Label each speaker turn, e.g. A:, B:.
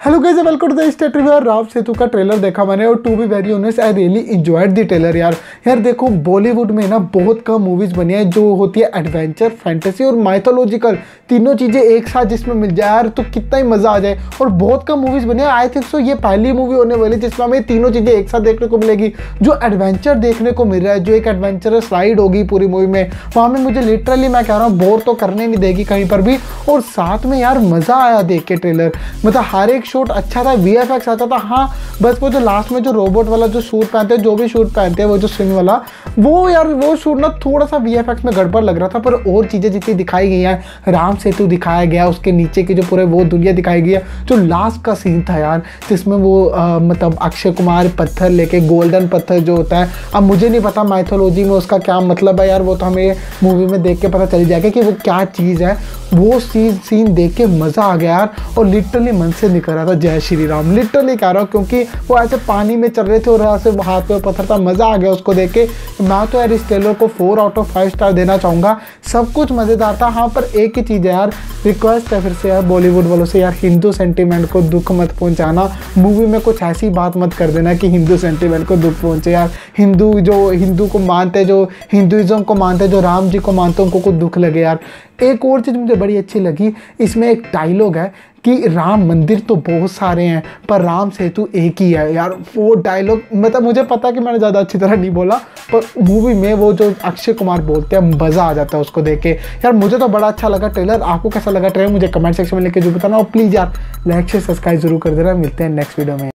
A: Hello guys, welcome to the state review. Ram Setu का trailer देखा मैंने और to be very honest I really enjoyed the trailer. यार देखो, बॉलीवुड में ना बहुत कम मूवीज बनी है जो होती है एडवेंचर, फैंटेसी और माइथोलॉजिकल, तीनों चीज़ें एक साथ जिसमें मिल जाए यार तो कितना ही मज़ा आ जाए। और बहुत कम मूवीज बनी है, आई थिंक सो ये पहली मूवी होने वाली जिसमें हमें तीनों चीज़ें एक साथ देखने को मिलेगी। जो एडवेंचर देखने को मिल रहा है, जो एक एडवेंचरस राइड होगी पूरी मूवी में, वहाँ में मुझे लिटरली मैं कह रहा हूँ बोर तो करने नहीं देगी कहीं पर भी। और साथ में यार मज़ा आया देख के ट्रेलर, मतलब हर एक शॉट अच्छा था, वीएफएक्स आता था। हाँ बस वो जो लास्ट में जो रोबोट वाला जो सूट पहनते हैं, जो भी सूट पहनते हैं वो जो स्विंग वाला, वो यार वो सूट ना थोड़ा सा वीएफएक्स में गड़बड़ लग रहा था। पर और चीज़ें जितनी दिखाई गई हैं, राम सेतु दिखाया गया, उसके नीचे की जो पूरे वो दुनिया दिखाई गई है। जो लास्ट का सीन था यार जिसमें वो मतलब अक्षय कुमार पत्थर लेके, गोल्डन पत्थर जो होता है, अब मुझे नहीं पता माइथोलॉजी में उसका क्या मतलब है यार, वो तो हमें मूवी में देख के पता चल जाएगा कि वो क्या चीज़ है। वो सीन देख के मज़ा आ गया यार, और लिटरली मन से निकल रहा था जय श्री राम, लिटरली कह रहा हूँ, क्योंकि वो ऐसे पानी में चल रहे थे और ऐसे हाथ पे पत्थर था। मज़ा आ गया उसको देख के। मैं तो यार इस ट्रेलर को 4 आउट ऑफ 5 स्टार देना चाहूँगा। सब कुछ मज़ेदार था। हाँ पर एक ही चीज़ है यार, रिक्वेस्ट है फिर से यार बॉलीवुड वालों से, यार हिंदू सेंटीमेंट को दुख मत पहुँचाना। मूवी में कुछ ऐसी बात मत कर देना कि हिंदू सेंटीमेंट को दुख पहुँचे। यार हिंदू को मानते, जो हिंदुइज्म को मानते, जो राम जी को मानते हैं, उनको कुछ दुख लगे यार। एक और चीज़ मुझे बड़ी अच्छी लगी, इसमें एक डायलॉग है कि राम मंदिर तो बहुत सारे हैं पर राम सेतु एक ही है। यार वो डायलॉग, मतलब मुझे पता कि मैंने ज़्यादा अच्छी तरह नहीं बोला, पर मूवी में वो जो अक्षय कुमार बोलते हैं मज़ा आ जाता है उसको देख के। यार मुझे तो बड़ा अच्छा लगा ट्रेलर। आपको कैसा लगा ट्रेलर मुझे कमेंट सेक्शन में लिख के जो बताना। और प्लीज़ यार लाइक से सब्सक्राइब जरूर कर देना। मिलते हैं नेक्स्ट वीडियो में।